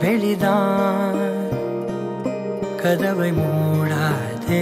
வெளிதான் கதவை மூடாதே.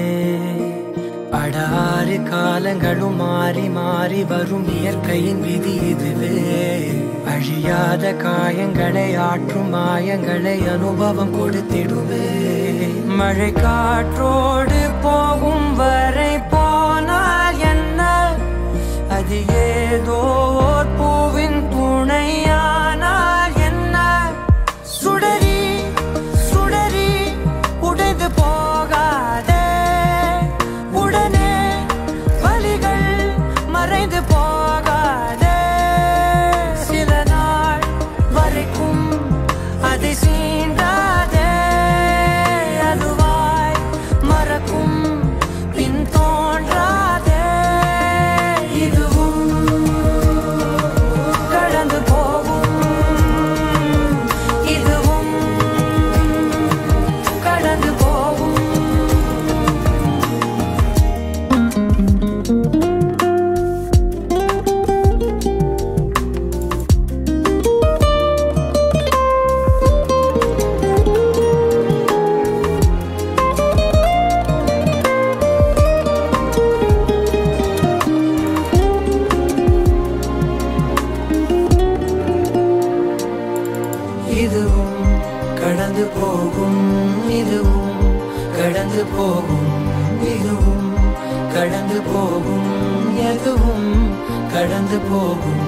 அடாறு காலங்களும் மாறி மாறி வரும் இயற்கையின் விதி இதுவே. அழியாத காயங்களை ஆற்றும் மாயங்களை அனுபவம் கொடுத்திடுவே. மழை காற்றோடு போகும் வரை போனால் என்ன, அது ஏதோ ஓர் பூவின் துணையானால் என்ன. சுடரி சுடரி உடைந்து போகாதே, உடனே வலிகள் மறைந்து போகாதே. சில நாள் வரைக்கும் அதை சீண்டாதே, அதுவாய் மறக்கும் பின் தோன்றாதே. இதுவும் கடந்து போகும், இதுவும் கடந்து போகும். இதுவும் கடந்து போகும், இதுவும் கடந்து போகும், இதுவும் கடந்து போகும், எதுவும் கடந்து போகும்.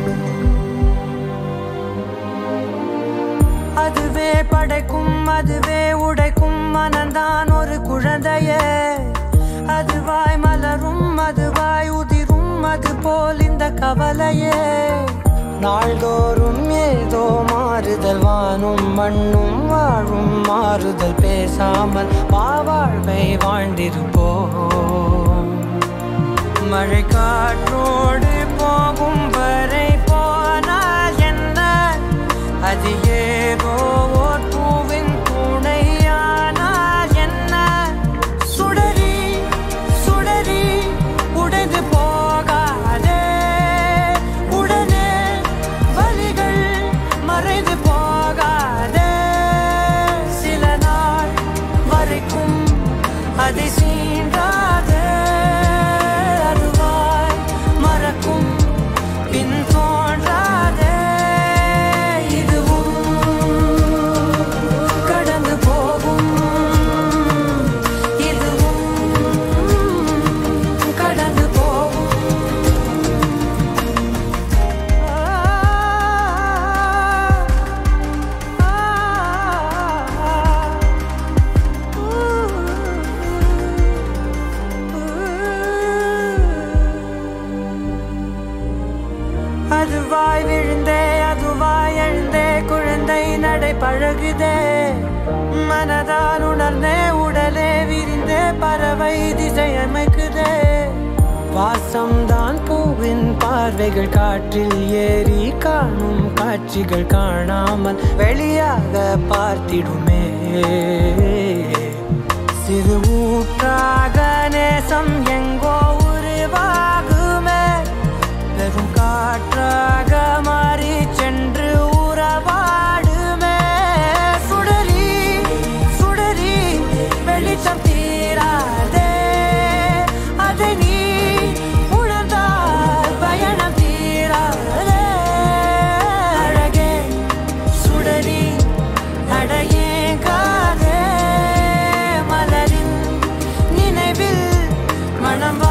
அதுவே படைக்கும், அதுவே உடைக்கும் மனந்தான் ஒரு குழந்தையே. அதுவாய் மலரும், அதுவாய் உதிரும், அது போல் இந்த கவலையே. நாள்தோறும் ஏதோ மாறுதல், வானும் மண்ணும் வாழும் மாறுதல். பேசாமல் வாழ்வை வாழ்ந்திருப்போம். மழை காற்றோடு போகும் வரை போனால் என்ன, அது ஏதோ ஓர் பூவின் துணையானால் என்ன. சுடரி சுடரி உடைந்து போகாதே, உடனே வலிகள் மறைந்து போகாதே. சில நாள் வரைக்கும் அதை சீண்டாதே, அதுவாய் மறக்கும் பின் தோன்றாதே. இதுவும் கடந்து போகும், இதுவும் கடந்து போகும். அதுவாய் விழுந்தே, அதுவாய் எழுந்தே, குழந்தை நடை பழகுதே. மனதால் உணர்ந்தே, உடலே விரிந்தே, பறவை திசை அமைக்குதே. வாசம்தான் பூவின் பார்வைகள், காற்றில் ஏறி காணும் காட்சிகள் காணாமல் வெளியாக பார்த்திடுமே. சிறு ஊற்றாக நேசம் எங்கோ உருவாகுமே, பெரும் காற்றாக மாறி சென்று உறவாடுமே. சுடரி சுடரி வெளிச்சம் தீராதே, அதை நீ உணர்ந்தால் பயணம் தீராதே. அழகே சுடரி அடையேங்காதே, மலரின் நினைவில் மனம்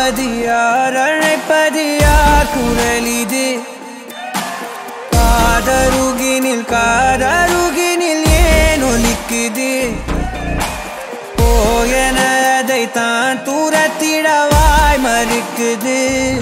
அழைப்பது யார் குரல் இது காதருகினில் ஏன் ஒலிக்குது போயன அதைத்தான் தூரத்திடவாய் மறுக்குது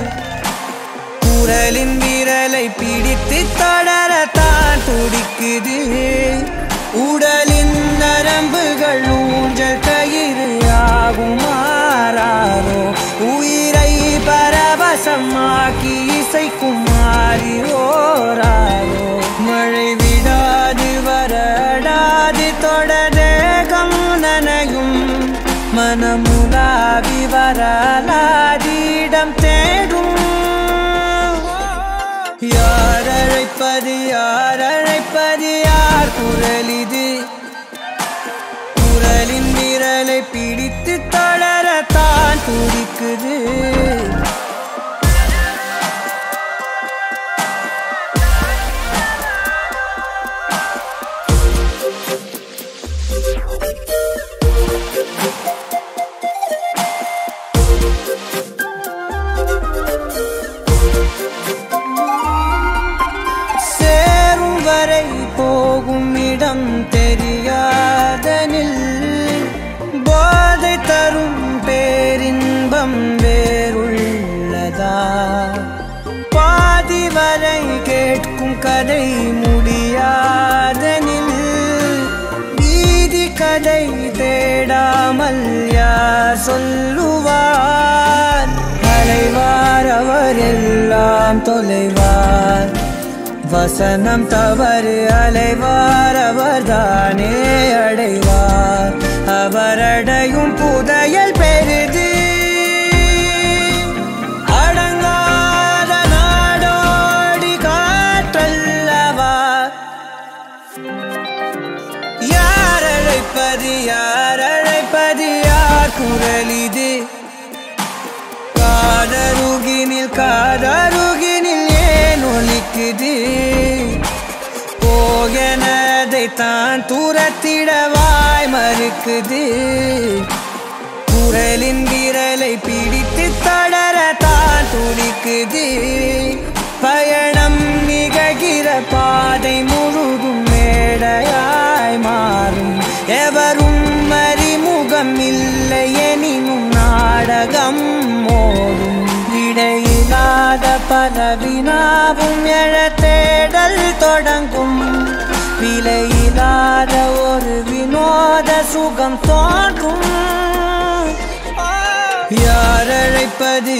குரலின் விரலை பிடித்து தொடரத்தான் துடிக்குது உடலின் நரம்புகள் ஊஞ்சல் கயிறு ஆகும் மாறாரோ உயிரை பரவசமாக்கி இசைக்கும் மாறி ஓராரோ மழை விடாது வரடாது தொடரேகம் நனையும் மனமுலாவி வரலாதிடம் தேடும் யார் அழைப்பது யார் குரல் இது குரலின் விரலை பிடித்து தொடரத்தான் துடிக்குது சேரும் வரை போகும் இடம் தெரியாதனில் போதை தரும் பேரின்பம் வேறுள்ளதா பாதி வரை கேட்கும் கதை முடியாதனில் வீதி கதை தேடாமல் யார் சொல்லுவார் அலைவார் அவர் எல்லாம் தொலைவார் வசனம் தவறு அலைவார் அவர்தானே அடைவார் அவரடையும் புதையல் பெரிது அடங்காத நாடோடி காற்றல்லவா யார் அழைப்பது யார் குரல் இது காதருகினில் ஏன் ஒலிக்குது போகனதைத்தான் தூரத்திடவாய் மறுக்குது குரலின் விரலை பிடித்து தொடரத்தான் துடிக்குது பயணம் நிகழ்கிற பாதை முழுதும் மேடையாய் மாறும் எவரும் அறிமுகம் இல்லை எனினும் நாடகம் ஓடும் விடையில்லாத பல வினாவும் எழ தேடல் தொடங்கும் விலையில்லாத ஒரு வினோத சுகம் தோன்றும் யார் அழைப்பது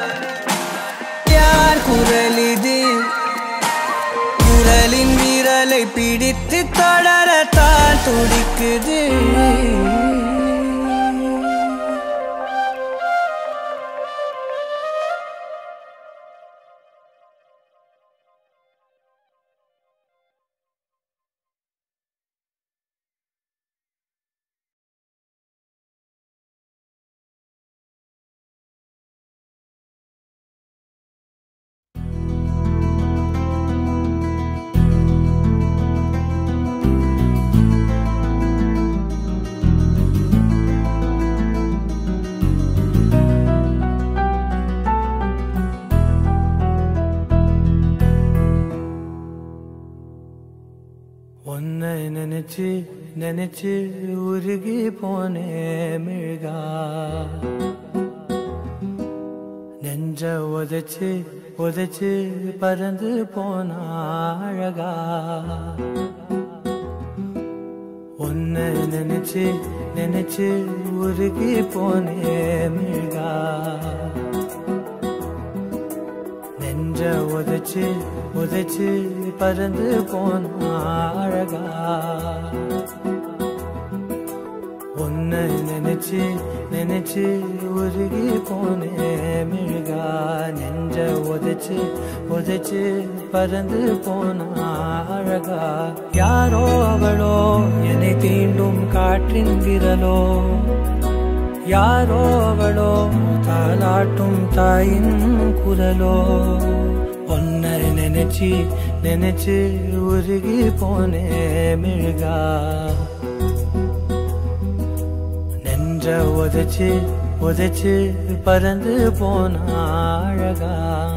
யார் குரல் இது குரலின் விரலை பிடித்து தொடரத்தான் துடிக்குது உன்னை நினைச்சு உருகி போனே மிழ்கா நெஞ்ச உதைச்சு பறந்து போன அழகா உன்னை நினைச்சு உருகி போனே மிழ்கா நெஞ்ச உதைச்சு பறந்து போன அழகா உன்னை நினைச்சு உருகி போனே மிழ்கா நெஞ்ச உதைச்சு பறந்து போன அழகா யாரோ அவளோ என்னை தீண்டும் காற்றின் விரலோ யாரோ அவளோ தாலாட்டும் தாயின் குரலோ உன்னை நினைச்சு உருகி போனே மிழ்கா நெஞ்ச உதைச்சு பறந்து போன அழகா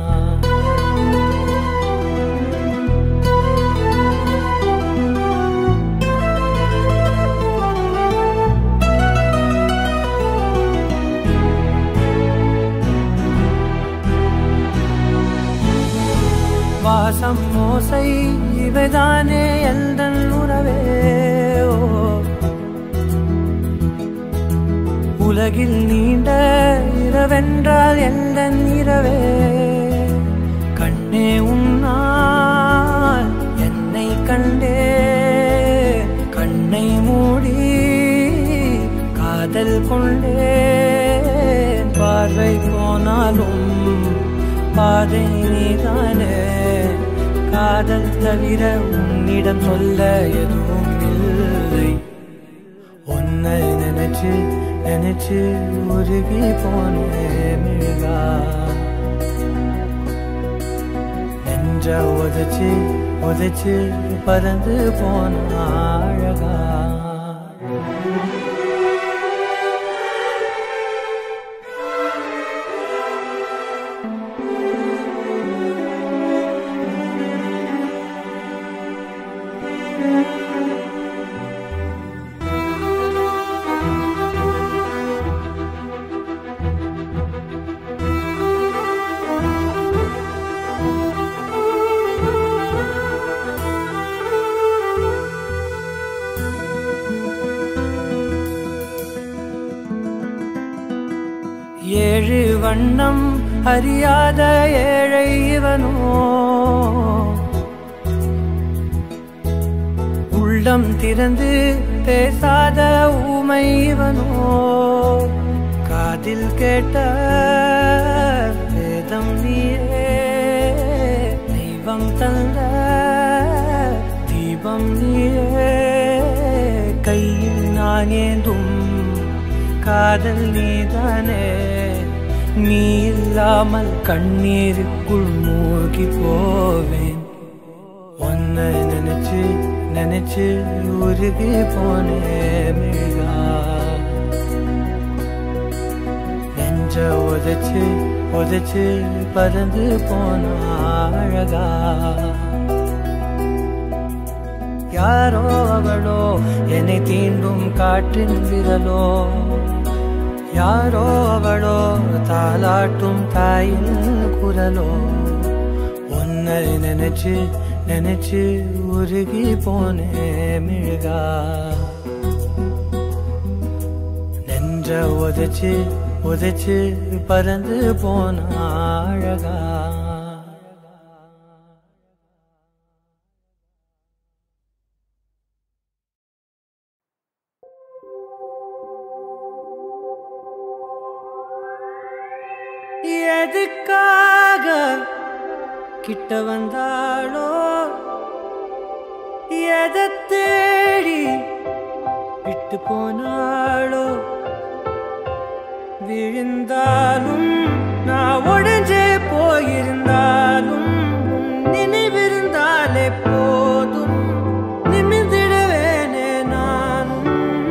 வாசம் மோசை இவைதானே எந்தன் உறவே உலகில் நீண்ட இரவென்றால் எந்தன் இரவே கண்ணே உன்னால் என்னை கண்டே கண்ணை மூடி காதல் கொண்டே பார்வை போனாலும் பாதை நீதானே காதல் தவிர உன்னிடம் சொல்ல எதுவும் இல்லை உன்னை நினைச்சு நினைச்சு உருகி போனேன் மிழ்கா நெஞ்ச உதைச்சு உதைச்சு பறந்து போன அழகா ஏழு வண்ணம் அறியாத ஏழை இவனோ உள்ளம் திறந்து பேசாத ஊமை இவனோ காதில் கேட்ட வேதம் நீயே தெய்வம் தந்த தீபம் நீயே கையில் நான் ஏந்தும் காதல் நீதானே நீ இல்லாமல் கண்ணீருக்குள் மூழ்கி போவேன் உன்னை நினைச்சு நினைச்சு உருகி போனேன் மிழ்கா நெஞ்ச உதைச்சு உதைச்சு பறந்து போன அழகா யாரோ அவளோ என்னை தீண்டும் காற்றின் விரலோ யாரோ அவளோ தாலாட்டும் தாயின் குரலோ உன்னை நினைச்சு நினைச்சு உருகி போனேன் மிழ்கா நெஞ்ச உதைச்சு உதைச்சு பறந்து போன அழகா எதுக்காக கிட்ட வந்தாளோ எதை தேடி விட்டு போனாளோ விழுந்தாலும் நான் உடைஞ்சே போயிருந்தாலும் நினைவிருந்தாலே போதும் நிமிர்ந்திடுவேனே நானும்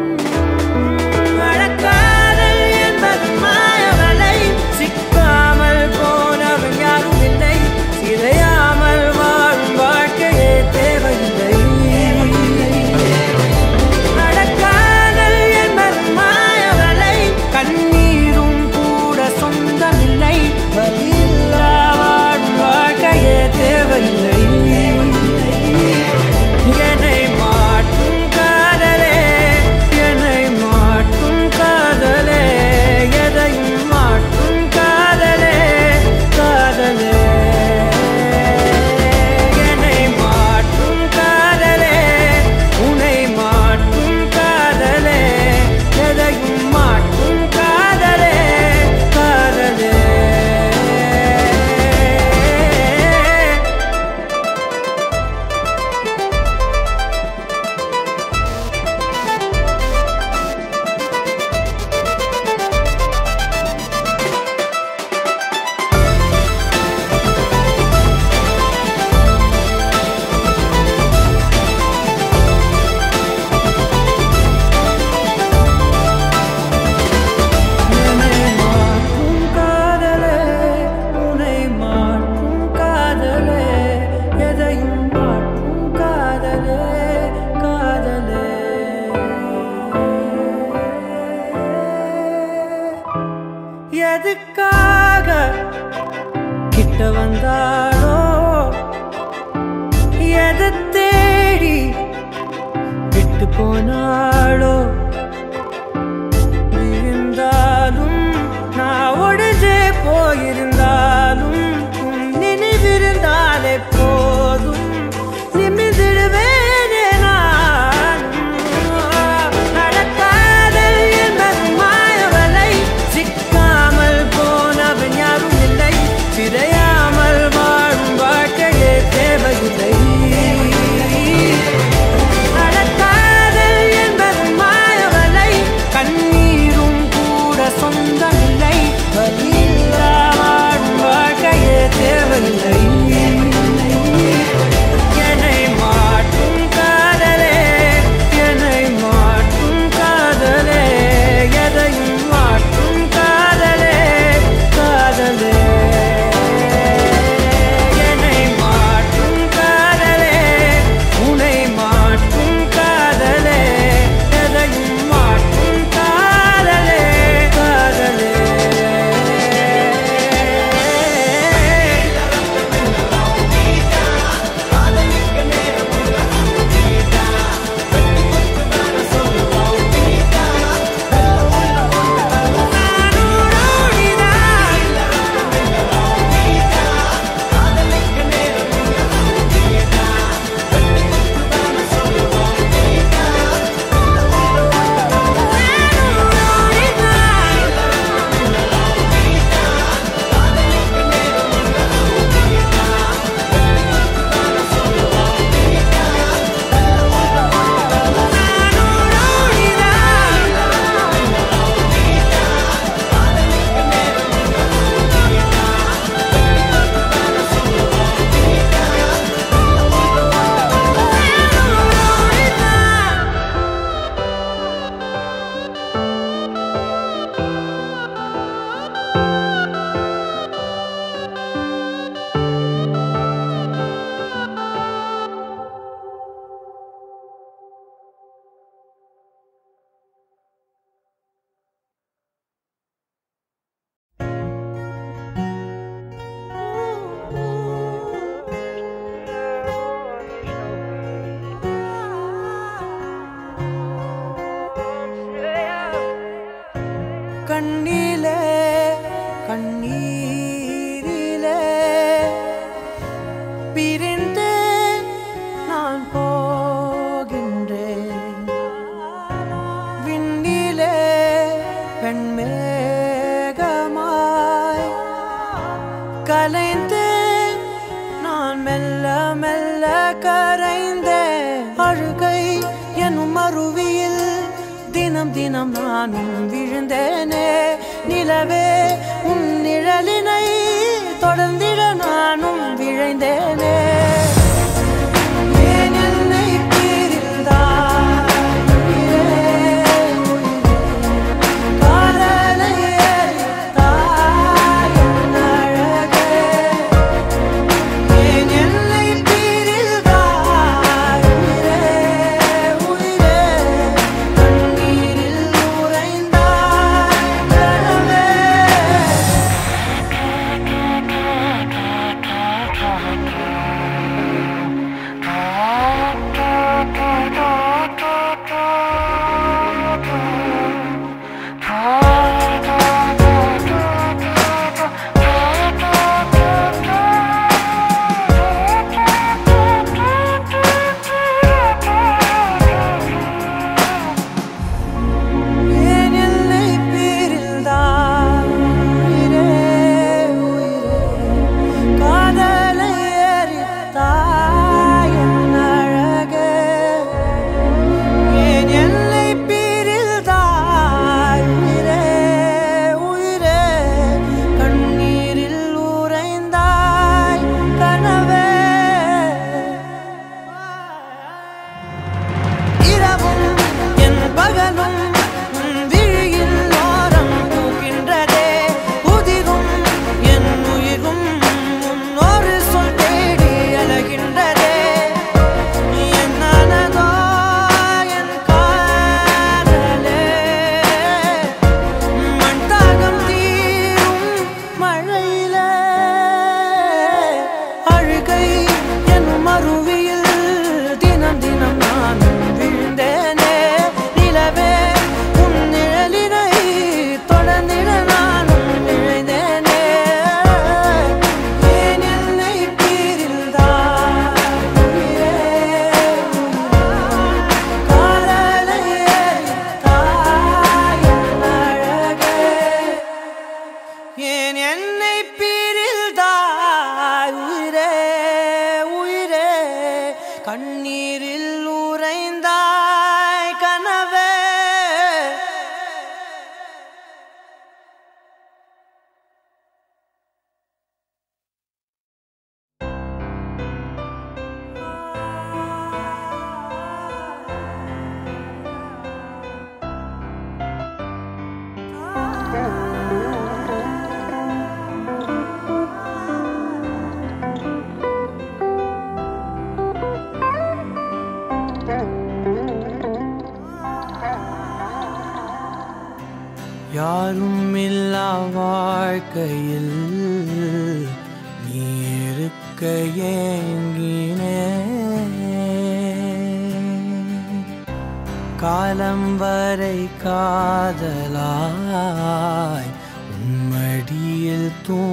வழக்காதல் என்பது மாயவலை சிக்காமல் போனவன் யாரும் இல்லை சிதையாமல் வாழும் வாழ்க்கையே தேவையில்லை நடக்காதல் என்பது மாயவலை கண்ணீரும் கூட சொந்தமில்லை வலியில்லா கிட்ட வந்தாளோ எதை தேடி விட்டு போனாளோ விழுந்தாலும் நான் ஒடிஞ்சே போயிருந்தாலும் நினைவிருந்தாலே போதும் நிமிர்ந்திடுவேனே நானும் நடக்காதல் என்பது மாயவலை சிக்காமல் போனவன் யாரும் இல்லை சிதையாமல் வாழும் வாழ்க்கையே தேவையில்லை நடக்காதல் என்பது மாயவலை கண்ணீரும் கூட சொந்தமில்லை வலியில்லா வாழும் வாழ்க்கையே தேவையில்லை என்னை மாற்றும் காதலே என்னை மாற்றும் காதலே எதையும் மாற்றும் காதலே காதலே என்னை மாற்றும் காதலே உன்னை மாற்றும் காதலே எதையும் மாற்றும் காதலே காதலே கண்ணிலே கண்ணீரிலே பிரிந்தே நான் போகின்றேன் விண்ணிலே பெண்மேகமாய் கலைந்தேன் நான் மெல்ல மெல்ல கரைந்தேன் அழுகை எனும் அருவியில் தினம் தினம் நானும் விழுந்தேனே நிலவே உன் நிழலினை தொடர்ந்திட நானும் விழைந்தேனே ஏன் என்னை பிரிந்தாய் காதலை எரித்தாய் என் அழகே ஏன் என்னை பிரிந்தாய் உயிரே கண்ணீரில் உறைந்தாய் கனவே யாரும் இல்லா வாழ்க்கையில் நீ இருக்க ஏங்கினேன். காலம் வரை காதலாய் உன்மடியில்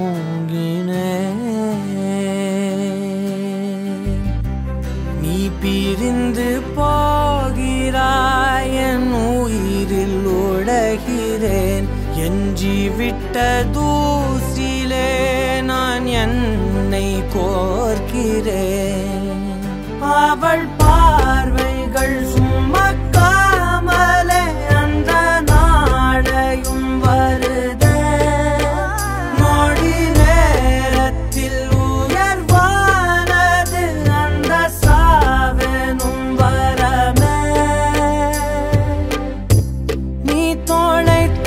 தூங்கினேன். நீ பிரிந்து போகிறாய், என் உயிரில் உடைகிறேன். எஞ்சி விட்ட தூசிலே நான் என்னை கோர்க்கிறேன். அவள் பார்வைகள் சுமக்காமலே அந்த நாளையும் வருதே. நொடி நேரத்தில் உயர்வானது அந்த சாவெனும் வரமே. நீ தொலைத்த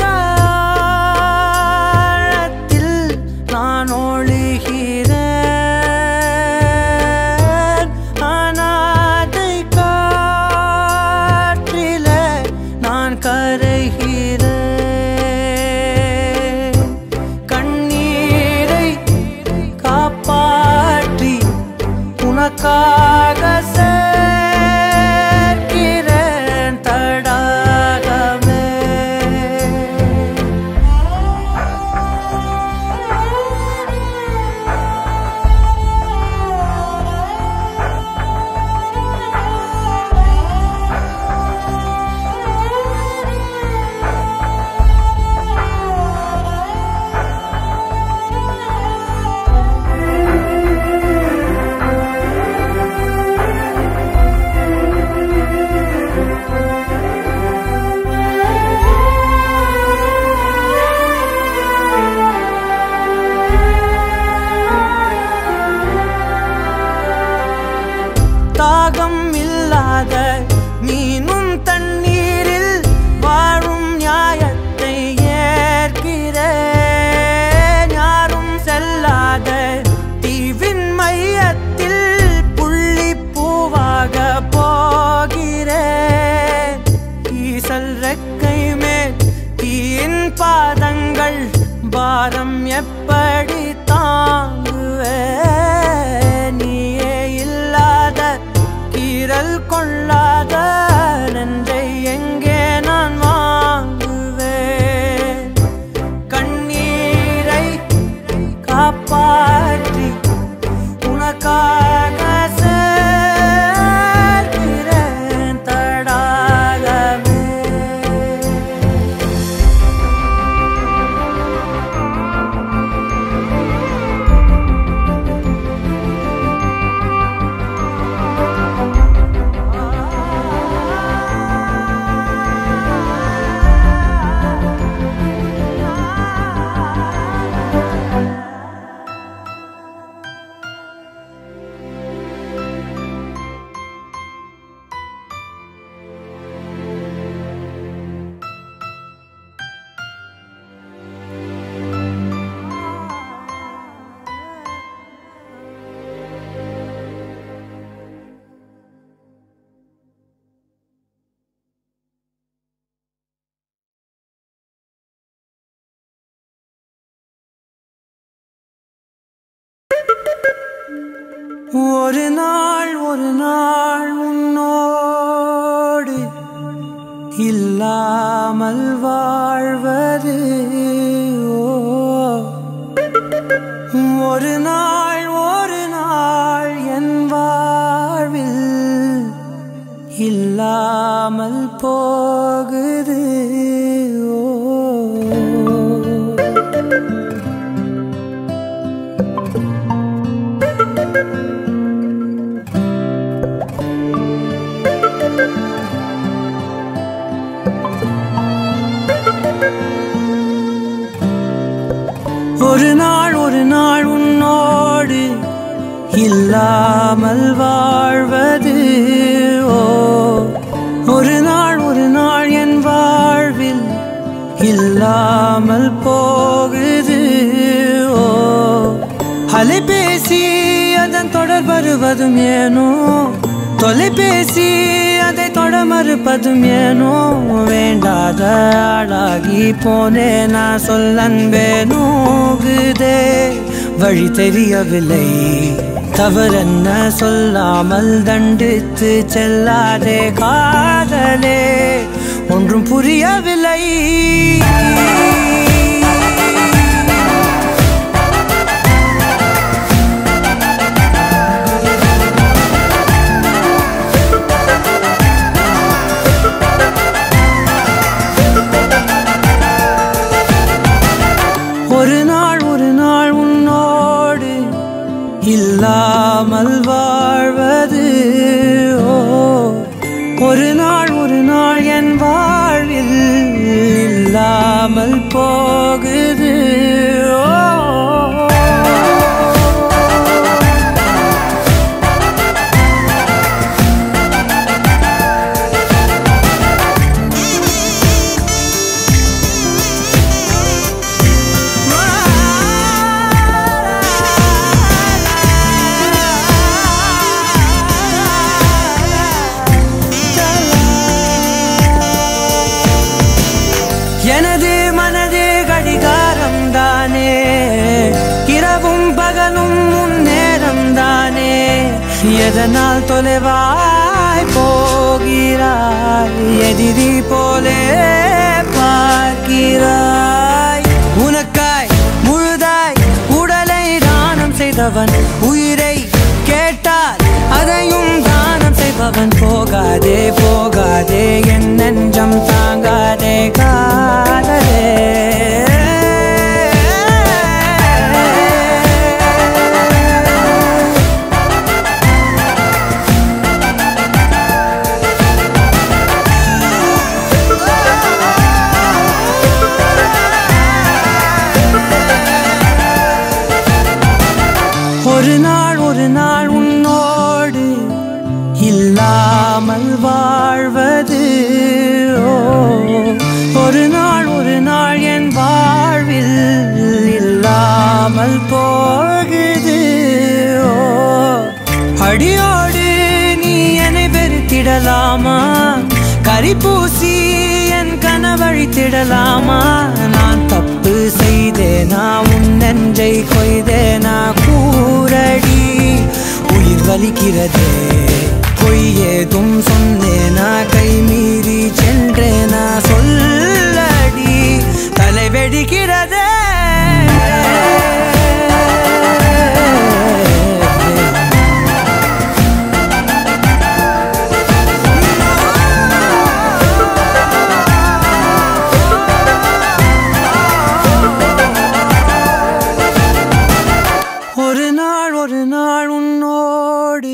ஆழத்தில் நான் ஒழுகிறேன். அனாதை காற்றிலே நான் கரைகிறேன். கண்ணீரை காப்பாற்றி உனக்காக சேர்க்கிறேன் தடாகமே. தாகம் இல்லாத மீனும் தண்ணீரில் வாழும் நியாயத்தை ஏற்கிறேன். யாரும் செல்லாத தீவின் மையத்தில் புள்ளி பூவாக போகிறேன். ஈசல் ரெக்கை மேல் தீயின் பாதங்கள் பாரம் எப்படி தாங்குவேன்? நீயே இல்லாத கீறல் கொள்ளாத நன்றை எங்கே நான் வாங்குவேன்? கண்ணீரை காப்பாற்றி உனக்காக சேர்க்கிறேன் தடாகமே. ஒரு நாள் உன்னோடு இல்லாமல் வாழ்வது. ஒரு நாள் என் வாழ்வில் இல்லாமல் போகுது. ஒரு நாள் உன்னோடு இல்லாமல் வாழ்வது. ஒரு நாள் என் வாழ்வில் இல்லாமல் போகுது. அலைபேசி அதன் தொடர் வருவதும் ஏனோ தொலைபேசி அதை தொட மறுப்பதும் ஏனோ வேண்டாத ஆளாகி போனே நான் சொல்லன்பே நோகுதே வழி தெரியவில்லை தவறென்ன சொல்லாமல் தண்டித்து செல்லாதே காதலே ஒன்றும் புரியவில்லை ஒரு நாள் உன்னோடு இல்லாமல் வாழ்வது ஒரு நாள் என் வாழ்வில் இல்லாமல் போகுது எனது மனது கடிகாரம் தானே இரவும் பகலும் முன்னேறம் தானே எதனால் தொலைவாய் போகிறாய் எதிரி போலே பார்க்கிறாய் உனக்காய் முழுதாய் உடலை தானம் செய்தவன் உயிரை கேட்டால் அதையும் தானம் செய்பவன் போகாதே போகாதே என் நெஞ்சம் தாங்காதே காதலே ஒரு நாள் உன்னோடு இல்லாமல் வாழ்வது ஒரு நாள் என் வாழ்வில் இல்லாமல் போகுது அடியோடு நீ என்னை வெறுத்திடலாமா கரிபூசி என் கனவழித்திடலாமா நான் தப்பு செய்தேனா உன் நெஞ்சை கொய்தேனா கூரடி உயிர் வலிக்கிறதே பொய் ஏதும் சொன்னேனா கை மீறி சென்றேனா சொல்லடி தலை வெடிக்கிறதே ஒரு நாள் உன்னோடு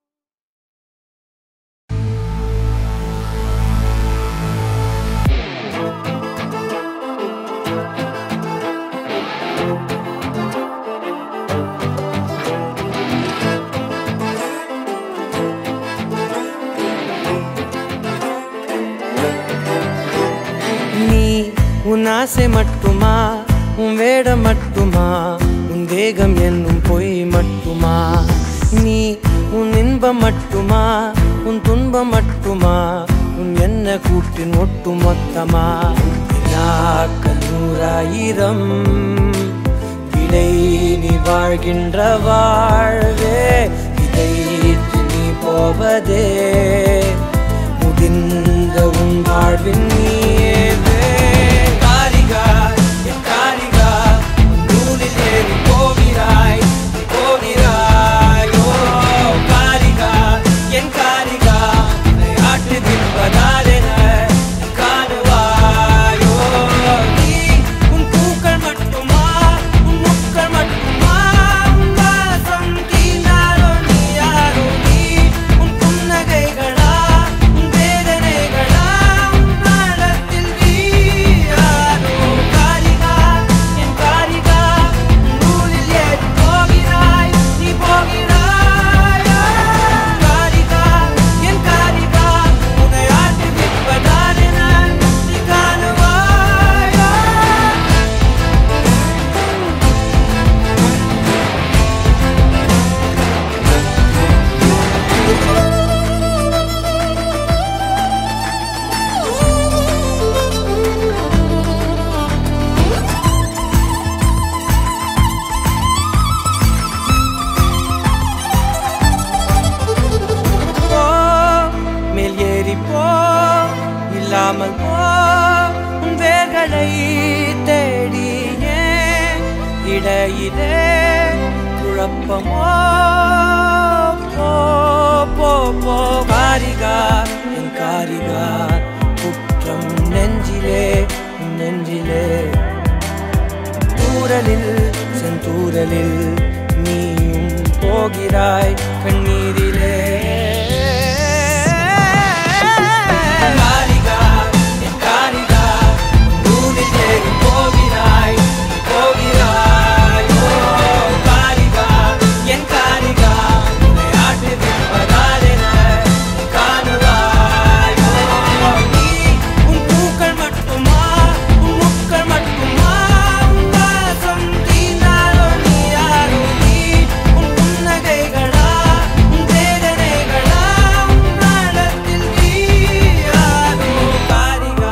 நீ உன் ஆசை மட்டுமா உன் வேடம் மட்டுமா தேகம் என்னும் பொய் மட்டுமா நீ உன் இன்பம் மட்டுமா உன் துன்பம் மட்டுமா உன் என்ன கூட்டின் ஒட்டு மொத்தமா நூறாயிரம் விடை நீ வாழ்கின்ற வாழ்வே இதை நீ போவதே முடிந்த உன் வாழ்வின் நீவே காரிகா காரிகா நூலில் ஏறி போகிறாய் போகிறாயோ காரிகா என் காரிகா ஆட்டு தின்பதாலென காணுவாயோ நீ உன் பூக்கள் மட்டுமா உன் முக்கள் மட்டுமா உன் வாசம் தீனாரோ நீ யாரோ நீ உன் புன்னகை இடையிலே குழப்பமோ போ போ போ காரிகா என் காரிகா குற்றம் நெஞ்சிலே நெஞ்சிலே தூரலில் செந்தூரலில் நீயும் போகிறாய் கண்ணீரிலே காரிகா என் காரிகா நூலில் ஏறி போகிறாய் போகிறாய் ஓ காரிகா என் காரிகா உன்னை ஆட்டு விற்பதாரென காணுவாய் ஓ நீ உன் பூக்கள் மட்டுமா உன் முட்கள் மட்டுமா உன் வாசம் தீண்டாரோ நீ யாரோ நீ உன் புன்னகைகளா உன் வேதனைகளா உன் நாளத்தில் நீ யாரோ காரிகா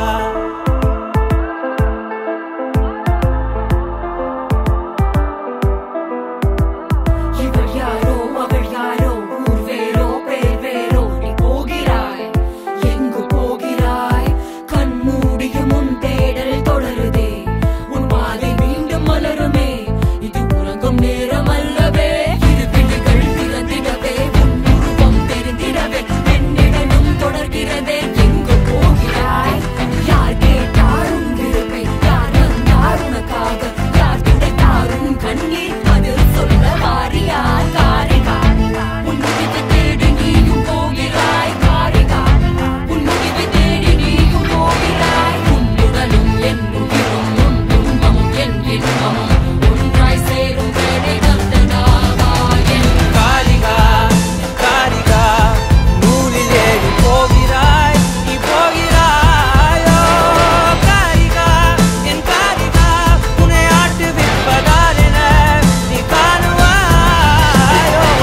இவள் யாரோ அவள் யாரோ ஊர் வேறோ பேர் வேறோ நீ போகிறாய் எங்கு போகிறாய் கண் மூடியும் உன் தேடல் தொடருதே உன் பாதை மீண்டும் மலருமே இது உறங்கும் நேரம் அல்லவே இரு விழிகள் திறந்திடவே உன் உருவம் தெரிந்திடவே என்னிடமும் தொடர்கிறதே எங்கு போகிறாய் யார் கேட்டார் உன் விருப்பை யார் வந்தார் உனக்காக யார் துடைத்தார் உன் கண்ணீர் பதில் சொல்ல வாரியார் காரிகா உன் முடிவை தேடி நீயும் போகிறாய் காரிகா உன் முடிவை தேடி நீயும் போகிறாய் உன் உடலும் என் உயிரும் உன் துன்பமும் என் இன்பமும் ஒன்றாய் சேரும் வேலை வந்ததாவா என் காரிகா காரிகா நூலில் ஏறி போகிறாய் நீ போகிறாயோ காரிகா என் காரிகா உன்னை ஆட்டு விற்பதாரென நீ காணுவாயோ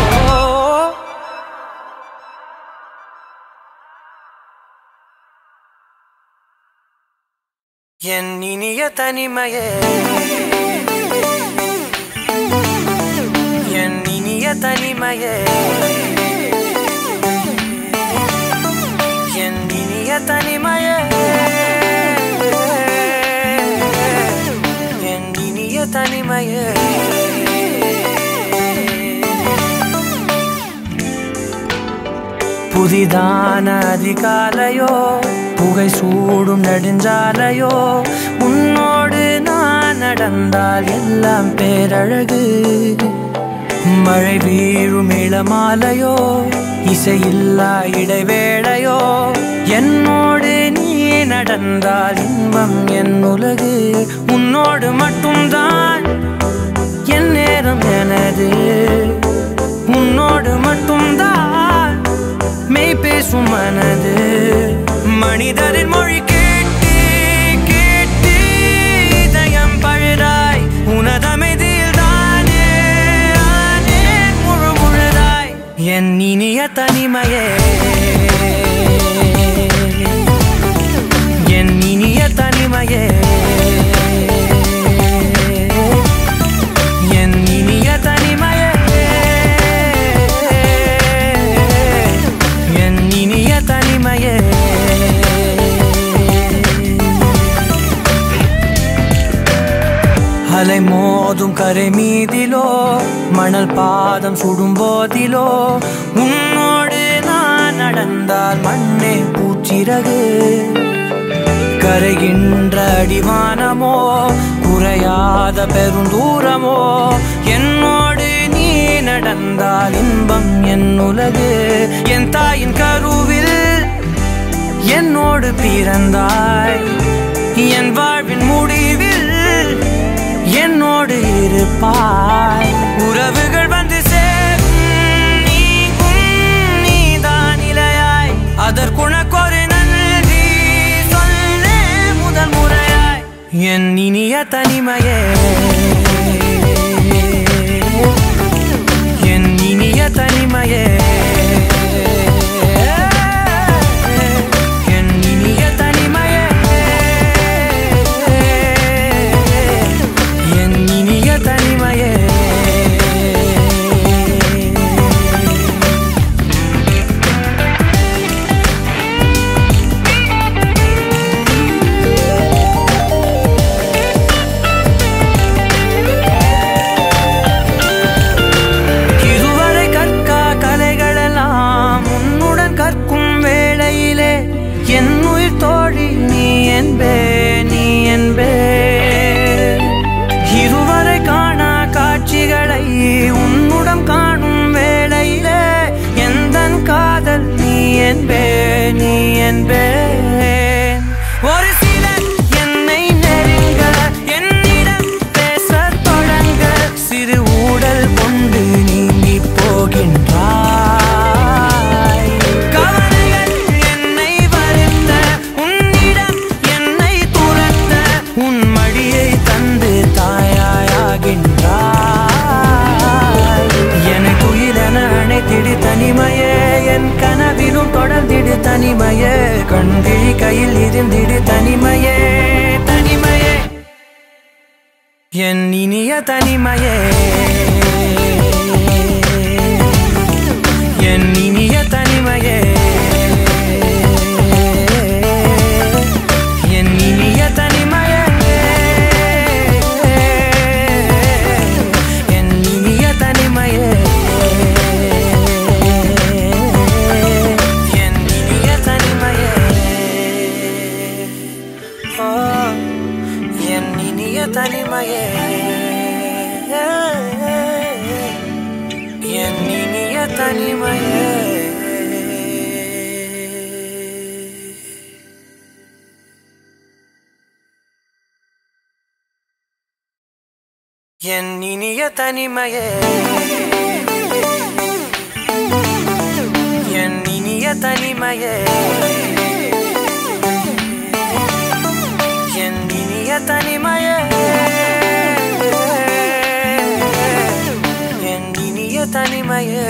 என் இனிய தனிமையே என் இனிய தனிமையே என் இனிய தனிமையே என் இனிய தனிமையே புதிதான அதிகாலையோ புகை சூடும் நெடுஞ்சாலையோ உன்னோடு நான் நடந்தால் எல்லாம் பேரழகு மழை வீழும் இளமாலையோ இசையில்லா இடைவேளையோ என்னோடு நீ நடந்தால் இன்பம் என் உலகு உன்னோடு மட்டும்தான் என் நேரம் எனது உன்னோடு மட்டும்தான் மெய் பேசும் மனது மனிதரின் மொழி கேட்டு கேட்டு இதயம் பழுதாய் உனதமைதியில் தானே ஆனே முழு முழுதாய் என் இனிய தனிமையே என் இனிய தனிமையே என் இனிய தனிமையே என் இனிய தனிமையே அலை மோதும் கரை மீதிலோ மணல் பாதம் சுடும் போதிலோ உன்னோடு நான் நடந்தால் மண்ணே பூச்சிறகு கரைகின்ற அடிவானமோ குறையாத பெருந்தூரமோ என்னோடு நீ நடந்தால் இன்பம் என் உலகு என் தாயின் கருவில் என்னோடு பிறந்தாய் என் வாழ்வின் முடிவில் என்னோடு இருப்பாய் உறவுகள் வந்து சேரும் நீக்கும் நீதான் இலையாய் அதற்குணக்கொரு நன்றி சொல்லே முதல் முறையாய் என் இனிய தனிமையே என் இனிய தனிமையே என் இனிய தனிமையே என் இனிய தனிமையே என்பேன். ஒரு சிலர் என்னை நெருங்க என்னிடம் பேசத் தொடங்க சிறு ஊடல் கொண்டு நீங்கி போகின்றாய். கவலைகள் என்னை வருத்த உன்னிடம் என்னை துரத்த உன் மடியை தந்து தாயாயாகின்றாய். என்னை குயிலென அணைத்திடு தனிமையே என் கனவிலும் தொடர்ந்திடு தனிமையே கண்கிழி கையில் இருந்திடு தனிமையே தனிமையே என் இனிய தனிமையே என் இனிய தனிமையே என் இனிய தனிமையே என் இனிய தனிமையே என் இனிய தனிமையே என் இனிய தனிமையே என் இனிய தனிமையே என் இனிய தனிமையே என் இனிய தனிமையே என் இனிய தனிமையே என் இனிய தனிமையே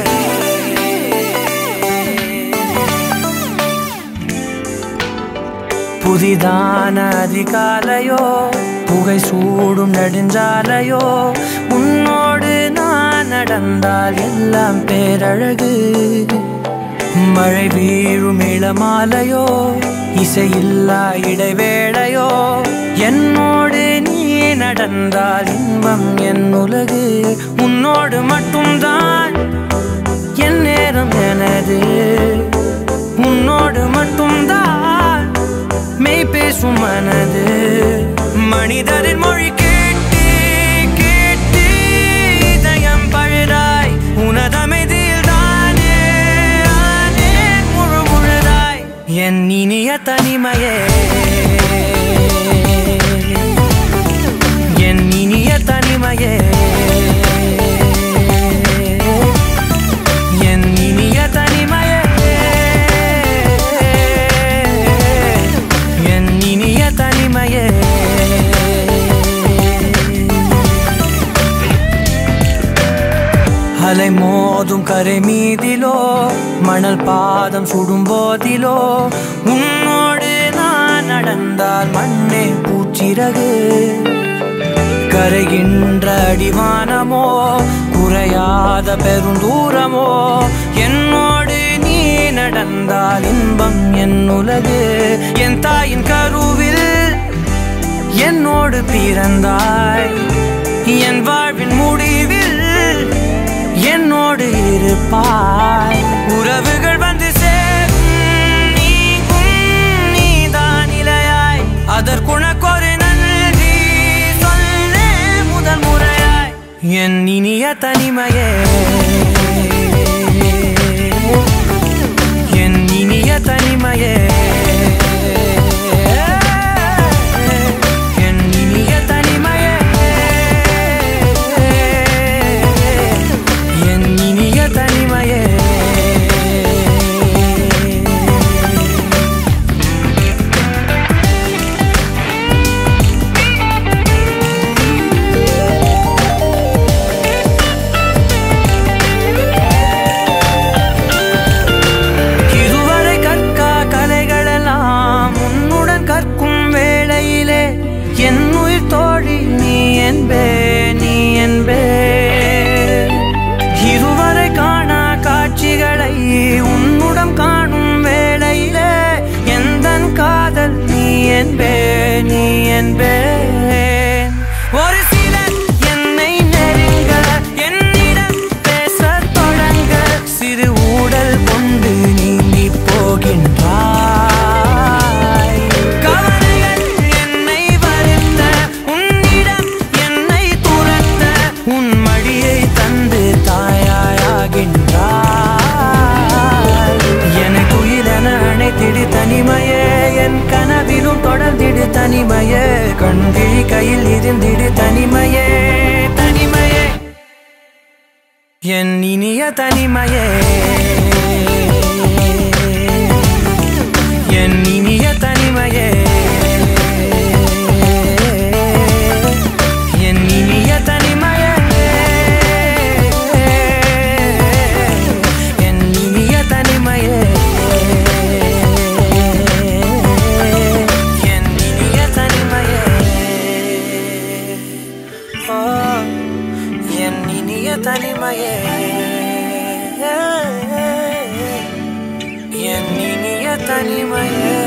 புதிதான அதிகாலையோ புகை சூடும் நெடுஞ்சாலையோ உன்னோடு நான் நடந்தால் எல்லாம் பேரழகு. மழை வீழும் இளமாலையோ இசையில்லா இடைவேளையோ என்னோடு நீ நடந்தால் இன்பம் என் உலகு. உன்னோடு மட்டும்தான் என் நேரம் எனது உன்னோடு மட்டும்தான் மெய் பேசும் மனது. மனிதரின் மொழி கேட்டு கேட்டு இதயம் பழுதாய் உனதமைதியில் தானே ஆனே முழு முழுதாய் என் இனிய தனிமையே என் இனிய தனிமையே என் இனிய தனிமையே என் இனிய தனிமையே அலை மோதும் கரை மீதிலோ மணல் பாதம் சுடும் போதிலோ உன்னோடு நான் நடந்தால் மண்ணே பூச்சிறகு. கரைகின்ற அடிவானமோ குறையாத பெருந்தூரமோ என்னோடு நீ நடந்தால் இன்பம் என் உலகு. என் தாயின் கருவில் என்னோடு பிறந்தாய் என் வாழ்வின் முடிவில் என்னோடு இருப்பாய். உறவுகள் வந்து சேரும் நீக்கும் நீதான் இலையாய் அதற்குணக்கொரு நன்றி சொல்லே முதல் முறையாய் என் இனிய தனிமையே என் இனிய தனிமையே என் இனிய தனிமையே என் இனிய தனிமையே இதுவரை கற்கா கலைகளெல்லாம் உன்னுடன் கற்கும் வேளையிலே என் உயிர் தோழி நீ என்பே நீ என்பே. இதுவரை காணா காட்சிகளை உன்னுடன் காணும் வேளையிலே எந்தன் காதல் நீ என்பே நீ என்பே. ஒரு சிலர் என்னை நெருங்க என்னிடம் பேசத் தொடங்க சிறு ஊடல் கொண்டு நீங்கி போகின்றாய். கவலைகள் என்னை வருத்த உன்னிடம் என்னை துரத்த உன் மடியை தந்து தாயாயாகின்றாய். என குயிலென அணைத்திடு தனிமை மறந்திடு தனிமையே தனிமையே என் இனிய தனிமையே என் இனிய தனிமையே என் இனிய தனிமையே என் இனிய தனிமையே என் இனிய தனிமையே என் இனிய தனிமையே என் இனிய தனிமையே